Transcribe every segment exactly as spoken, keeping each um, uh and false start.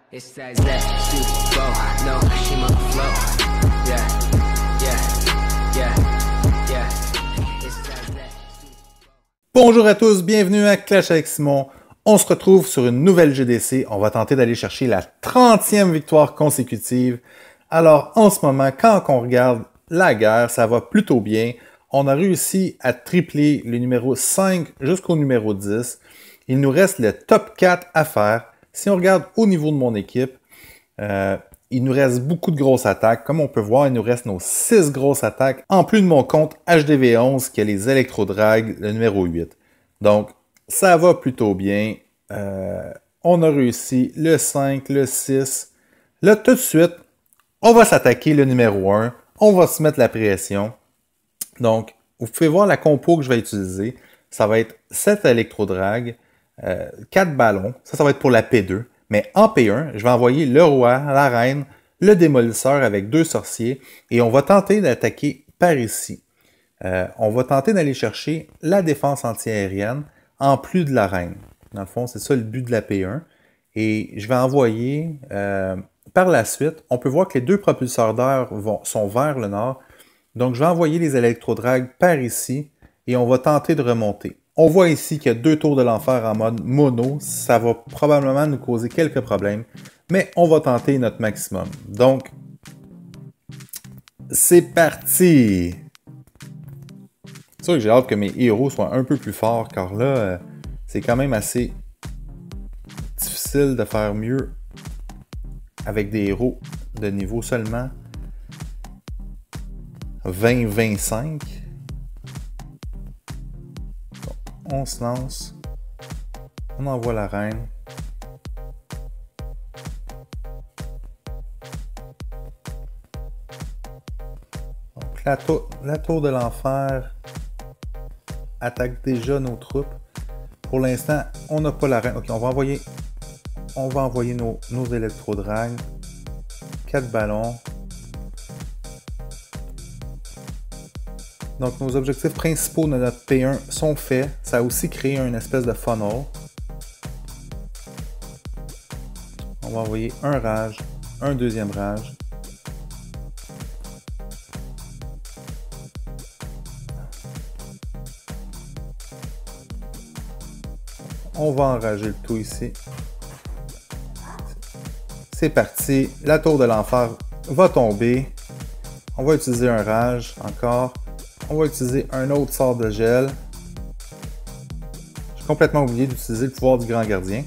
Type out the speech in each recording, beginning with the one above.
It's that that Super Bowl, no, she my flow. Yeah, yeah, yeah, yeah. It's that that. Bonjour à tous, bienvenue à Clash avec Simon. On se retrouve sur une nouvelle G D C. On va tenter d'aller chercher la trentième victoire consécutive. Alors, en ce moment, quand on regarde la guerre, ça va plutôt bien. On a réussi à tripler le numéro cinq jusqu'au numéro dix. Il nous reste le top quatre à faire. Si on regarde au niveau de mon équipe, euh, il nous reste beaucoup de grosses attaques. Comme on peut voir, il nous reste nos six grosses attaques, en plus de mon compte H D V onze qui a les électrodrags, le numéro huit. Donc, ça va plutôt bien. Euh, on a réussi le cinq, le six. Là, tout de suite, on va s'attaquer le numéro un. On va se mettre la pression. Donc, vous pouvez voir la compo que je vais utiliser. Ça va être sept électrodrags. Euh, quatre ballons, ça, ça va être pour la P deux. Mais en P un, je vais envoyer le roi, la reine, le démolisseur avec deux sorciers et on va tenter d'attaquer par ici. Euh, on va tenter d'aller chercher la défense antiaérienne en plus de la reine. Dans le fond, c'est ça le but de la P un. Et je vais envoyer, euh, par la suite, on peut voir que les deux propulseurs d'air sont vers le nord. Donc, je vais envoyer les électrodrags par ici et on va tenter de remonter. On voit ici qu'il y a deux tours de l'enfer en mode mono. Ça va probablement nous causer quelques problèmes, mais on va tenter notre maximum. Donc, c'est parti! C'est sûr que j'ai hâte que mes héros soient un peu plus forts, car là, euh, c'est quand même assez difficile de faire mieux avec des héros de niveau seulement vingt vingt-cinq. On se lance, on envoie la reine. Donc la, tour, la tour de l'enfer attaque déjà nos troupes. Pour l'instant, on n'a pas la reine. Ok, on va envoyer, on va envoyer nos, nos électrodrags. quatre ballons. Donc, nos objectifs principaux de notre P un sont faits. Ça a aussi créé une espèce de funnel. On va envoyer un rage, un deuxième rage. On va enrager le tout ici. C'est parti. La tour de l'enfer va tomber. On va utiliser un rage encore. On va utiliser un autre sort de gel. J'ai complètement oublié d'utiliser le pouvoir du grand gardien.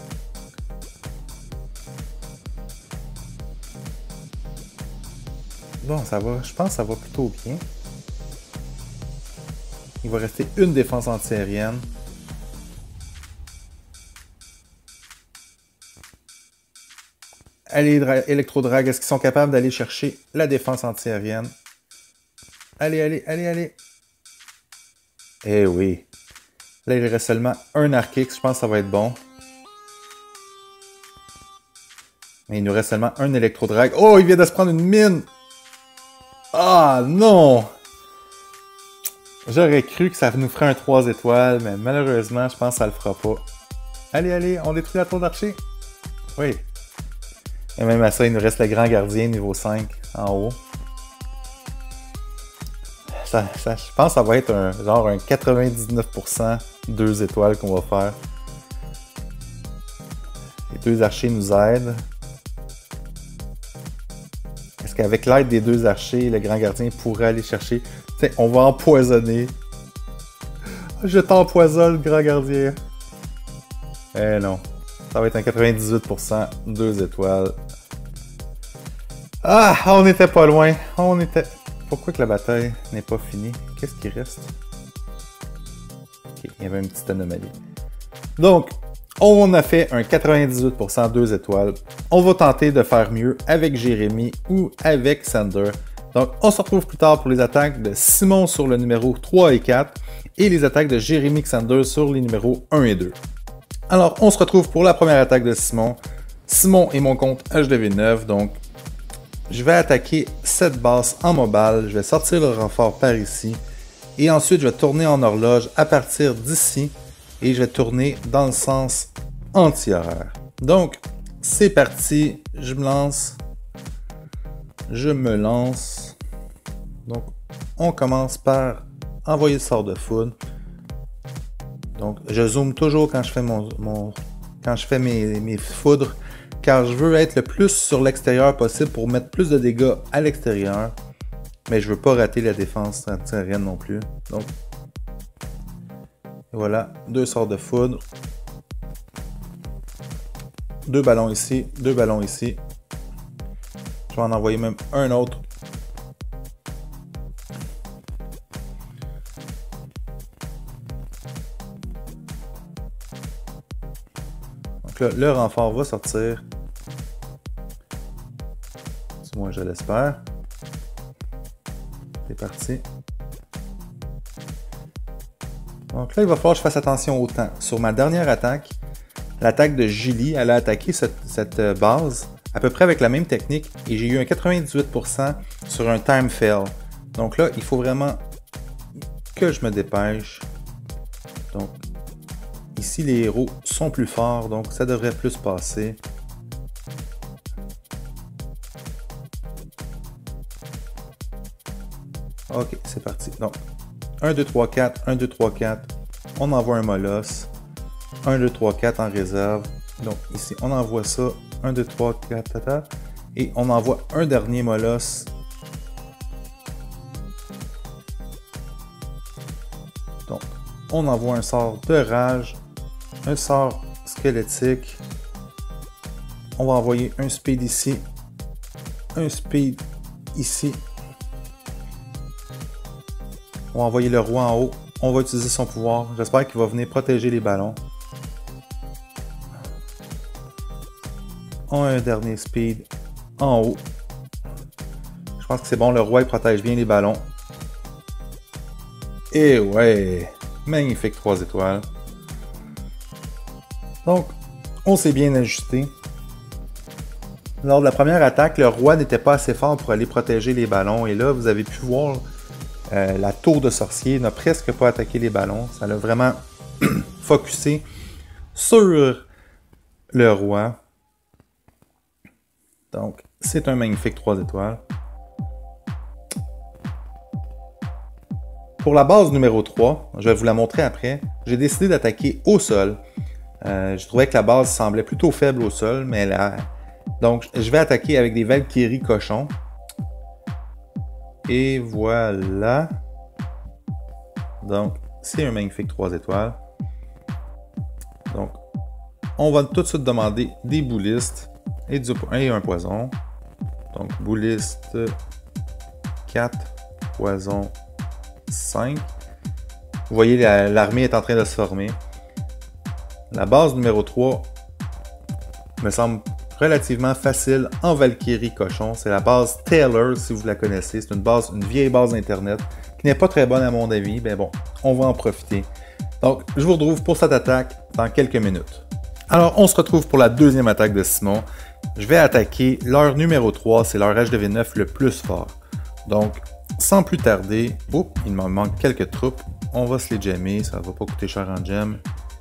Bon, ça va. Je pense que ça va plutôt bien. Il va rester une défense antiaérienne. Allez, électrodrag, est-ce qu'ils sont capables d'aller chercher la défense antiaérienne? Allez, allez, allez, allez. Eh oui. Là, il reste seulement un Archix. Je pense que ça va être bon. Mais il nous reste seulement un électrodrag. Oh, il vient de se prendre une mine. Ah, non. J'aurais cru que ça nous ferait un trois étoiles, mais malheureusement, je pense que ça le fera pas. Allez, allez, on détruit la tour d'archer. Oui. Et même à ça, il nous reste le grand gardien niveau cinq en haut. Ça, ça, je pense que ça va être un genre un quatre-vingt-dix-neuf pour cent deux étoiles qu'on va faire. Les deux archers nous aident. Est-ce qu'avec l'aide des deux archers, le grand gardien pourrait aller chercher... T'sais, on va empoisonner. Je t'empoisonne, grand gardien. Eh non. Ça va être un quatre-vingt-dix-huit pour cent deux étoiles. Ah, on était pas loin. On était... Pourquoi que la bataille n'est pas finie? Qu'est-ce qui reste? Ok, il y avait une petite anomalie. Donc, on a fait un quatre-vingt-dix-huit pour cent deux étoiles. On va tenter de faire mieux avec Jérémy ou avec Sander. Donc, on se retrouve plus tard pour les attaques de Simon sur le numéro trois et quatre et les attaques de Jérémy Sander sur les numéros un et deux. Alors, on se retrouve pour la première attaque de Simon. Simon est mon compte H D V neuf, donc je vais attaquer cette base en mobile, je vais sortir le renfort par ici, et ensuite je vais tourner en horloge à partir d'ici, et je vais tourner dans le sens anti-horaire. Donc, c'est parti, je me lance. Je me lance. Donc, on commence par envoyer le sort de foudre. Donc, je zoome toujours quand je fais mon, mon quand je fais mes, mes foudres, car je veux être le plus sur l'extérieur possible pour mettre plus de dégâts à l'extérieur. Mais je veux pas rater la défense anti-aérienne non plus. Donc, voilà, deux sorts de foudre. Deux ballons ici, deux ballons ici. Je vais en envoyer même un autre. Donc là, le renfort va sortir. Du moins, je l'espère. C'est parti. Donc là, il va falloir que je fasse attention au temps. Sur ma dernière attaque, l'attaque de Julie, elle a attaqué cette, cette base à peu près avec la même technique et j'ai eu un quatre-vingt-dix-huit pour cent sur un time fail. Donc là, il faut vraiment que je me dépêche. Donc, ici, les héros sont plus forts, donc ça devrait plus passer. Ok, c'est parti. Donc, un, deux, trois, quatre, un, deux, trois, quatre. On envoie un molosse. un, deux, trois, quatre en réserve. Donc, ici, on envoie ça. un, deux, trois, quatre, tata. Et on envoie un dernier molosse. Donc, on envoie un sort de rage. Un sort squelettique. On va envoyer un speed ici. Un speed ici. On va envoyer le roi en haut. On va utiliser son pouvoir. J'espère qu'il va venir protéger les ballons. On a un dernier speed en haut. Je pense que c'est bon. Le roi il protège bien les ballons. Et ouais! Magnifique trois étoiles. Donc, on s'est bien ajusté. Lors de la première attaque, le roi n'était pas assez fort pour aller protéger les ballons. Et là, vous avez pu voir... Euh, la tour de sorcier n'a presque pas attaqué les ballons. Ça l'a vraiment focusé sur le roi. Donc, c'est un magnifique trois étoiles. Pour la base numéro trois, je vais vous la montrer après. J'ai décidé d'attaquer au sol. Euh, je trouvais que la base semblait plutôt faible au sol, mais là... Donc, je vais attaquer avec des Valkyries cochons. Et voilà. Donc, c'est un magnifique trois étoiles. Donc, on va tout de suite demander des boulistes et, du, et un poison. Donc, bouliste quatre, poison cinq. Vous voyez, l'armée est en train de se former. La base numéro trois me semble relativement facile en Valkyrie cochon. C'est la base Taylor, si vous la connaissez. C'est une base, une vieille base internet qui n'est pas très bonne à mon avis, mais bon, on va en profiter. Donc, je vous retrouve pour cette attaque dans quelques minutes. Alors, on se retrouve pour la deuxième attaque de Simon. Je vais attaquer leur numéro trois, c'est leur H D V neuf le plus fort. Donc, sans plus tarder, oups, il me manque quelques troupes. On va se les gemmer, ça va pas coûter cher en gem.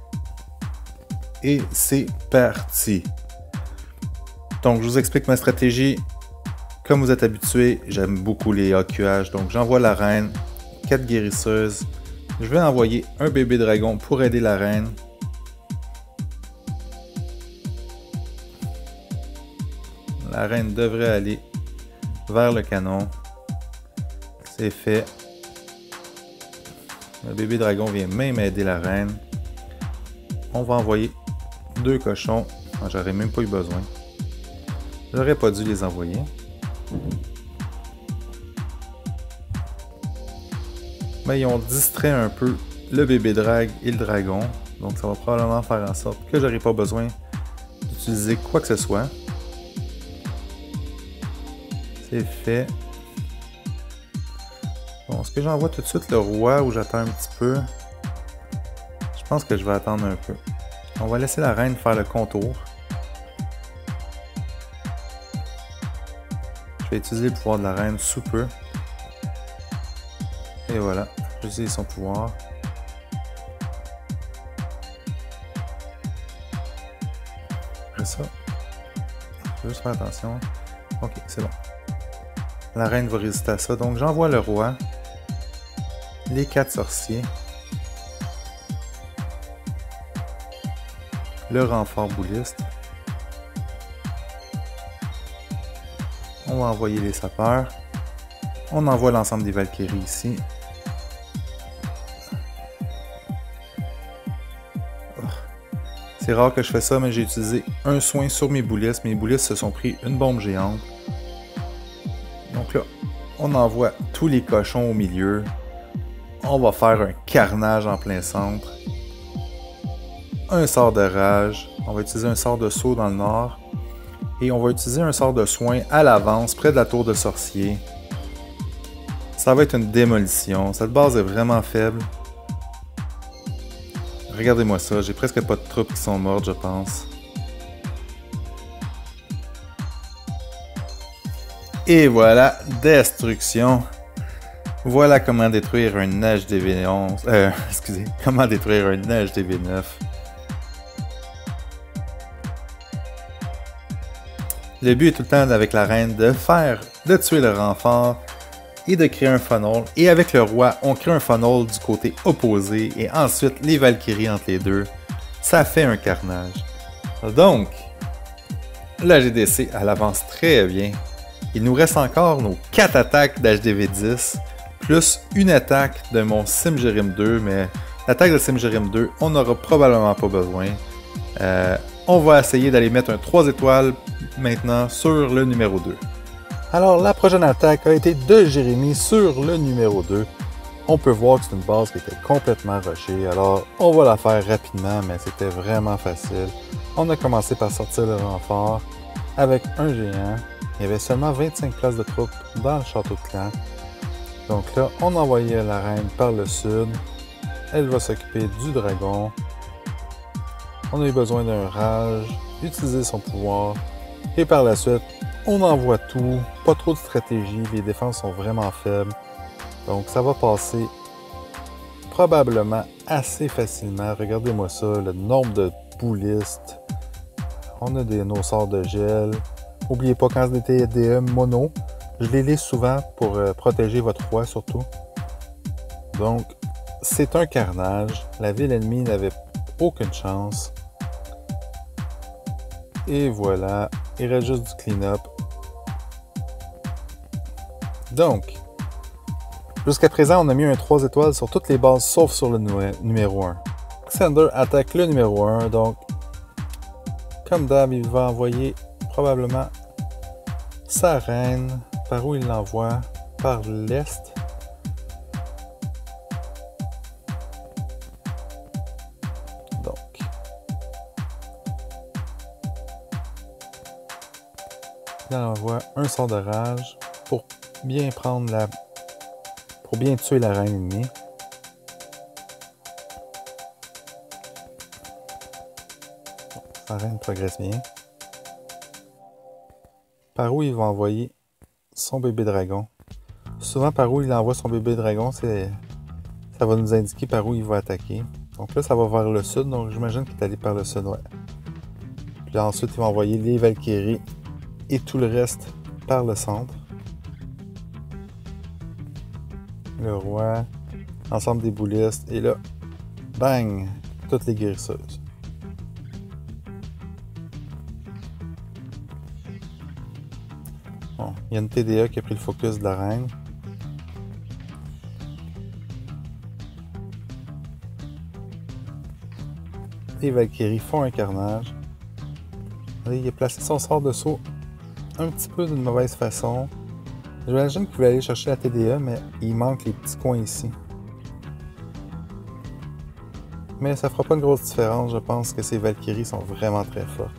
Et c'est parti. Donc, je vous explique ma stratégie. Comme vous êtes habitué, j'aime beaucoup les A Q H. Donc, j'envoie la reine, quatre guérisseuses. Je vais envoyer un bébé dragon pour aider la reine. La reine devrait aller vers le canon. C'est fait. Le bébé dragon vient même aider la reine. On va envoyer deux cochons. J'aurais même pas eu besoin. J'aurais pas dû les envoyer. Mais ils ont distrait un peu le bébé drag et le dragon. Donc ça va probablement faire en sorte que j'aurai pas besoin d'utiliser quoi que ce soit. C'est fait. Bon, est-ce que j'envoie tout de suite le roi ou j'attends un petit peu? Je pense que je vais attendre un peu. On va laisser la reine faire le contour. Je vais utiliser le pouvoir de la reine sous peu. Et voilà, j'utilise son pouvoir. Après ça, faut juste faire attention. Ok, c'est bon. La reine va résister à ça. Donc j'envoie le roi. Les quatre sorciers. Le renfort bouliste. On va envoyer les sapeurs. On envoie l'ensemble des Valkyries ici. Oh. C'est rare que je fais ça, mais j'ai utilisé un soin sur mes boulistes. Mes boulistes se sont pris une bombe géante. Donc là, on envoie tous les cochons au milieu. On va faire un carnage en plein centre. Un sort de rage. On va utiliser un sort de saut dans le nord. Et on va utiliser un sort de soin à l'avance, près de la tour de sorcier. Ça va être une démolition. Cette base est vraiment faible. Regardez-moi ça, j'ai presque pas de troupes qui sont mortes, je pense. Et voilà, destruction. Voilà comment détruire un H D V onze. Euh, excusez, comment détruire un H D V neuf. Le but est tout le temps avec la reine de faire, de tuer le renfort et de créer un funnel. Et avec le roi, on crée un funnel du côté opposé et ensuite les Valkyries entre les deux. Ça fait un carnage. Donc, la G D C, elle avance très bien. Il nous reste encore nos quatre attaques d'H D V dix, plus une attaque de mon Simgerim deux, mais l'attaque de Simgerim deux, on n'aura probablement pas besoin. Euh, on va essayer d'aller mettre un trois étoiles maintenant sur le numéro deux. Alors, la prochaine attaque a été de Jérémy sur le numéro deux. On peut voir que c'est une base qui était complètement rushée, alors on va la faire rapidement, mais c'était vraiment facile. On a commencé par sortir le renfort avec un géant. Il y avait seulement vingt-cinq places de troupes dans le château de clan. Donc là, on envoyait la reine par le sud. Elle va s'occuper du dragon. On a eu besoin d'un rage, utiliser son pouvoir. Et par la suite, on envoie tout. Pas trop de stratégie, les défenses sont vraiment faibles. Donc ça va passer probablement assez facilement. Regardez-moi ça, le nombre de boulistes. On a des, nos sorts de gel. N'oubliez pas quand c'est des T D E mono, je les lis souvent pour euh, protéger votre roi surtout. Donc, c'est un carnage. La ville ennemie n'avait aucune chance. Et voilà, il reste juste du clean-up. Donc, jusqu'à présent, on a mis un trois étoiles sur toutes les bases sauf sur le numéro un. Xander attaque le numéro un, donc, comme d'hab, il va envoyer probablement sa reine. Par où il l'envoie? Par l'est. Donc. Il envoie un sort de rage pour bien prendre la... pour bien tuer la reine ennemie. Donc, sa reine progresse bien. Par où il va envoyer son bébé dragon. Souvent, par où il envoie son bébé dragon, c'est ça va nous indiquer par où il va attaquer. Donc là, ça va vers le sud, donc j'imagine qu'il est allé par le sud, ouais. Puis là, ensuite, il va envoyer les Valkyries et tout le reste par le centre. Le roi, l'ensemble des boulistes, et là, bang, toutes les guérisseuses. Bon, il y a une T D E qui a pris le focus de la reine. Les Valkyries font un carnage. Il a placé son sort de saut un petit peu d'une mauvaise façon. J'imagine qu'il voulait aller chercher la T D E, mais il manque les petits coins ici. Mais ça fera pas une grosse différence, je pense que ces Valkyries sont vraiment très fortes.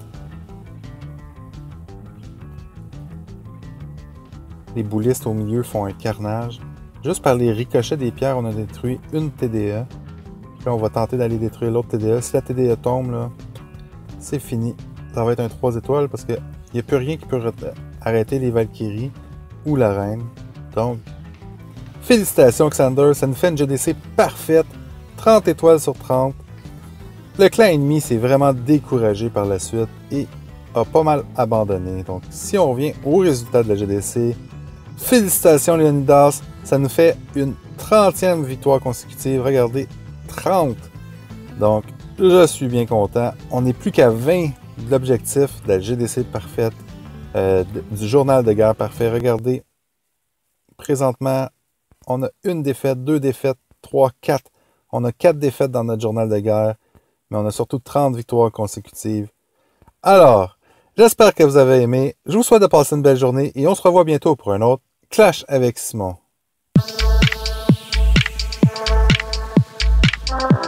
Les boulistes au milieu font un carnage. Juste par les ricochets des pierres, on a détruit une T D E. Puis là, on va tenter d'aller détruire l'autre T D E. Si la T D E tombe, là, c'est fini. Ça va être un trois étoiles parce qu'il n'y a plus rien qui peut arrêter les Valkyries ou la reine. Donc, félicitations Xander, ça nous fait une G D C parfaite. trente étoiles sur trente. Le clan ennemi s'est vraiment découragé par la suite et a pas mal abandonné. Donc, si on revient au résultat de la G D C, félicitations Leonidas, ça nous fait une trentième victoire consécutive. Regardez, trente. Donc, je suis bien content. On n'est plus qu'à vingt de l'objectif de la G D C parfaite, euh, du journal de guerre parfait. Regardez, présentement, on a une défaite, deux défaites, trois, quatre. On a quatre défaites dans notre journal de guerre, mais on a surtout trente victoires consécutives. Alors, j'espère que vous avez aimé. Je vous souhaite de passer une belle journée et on se revoit bientôt pour un autre Clash avec Simon.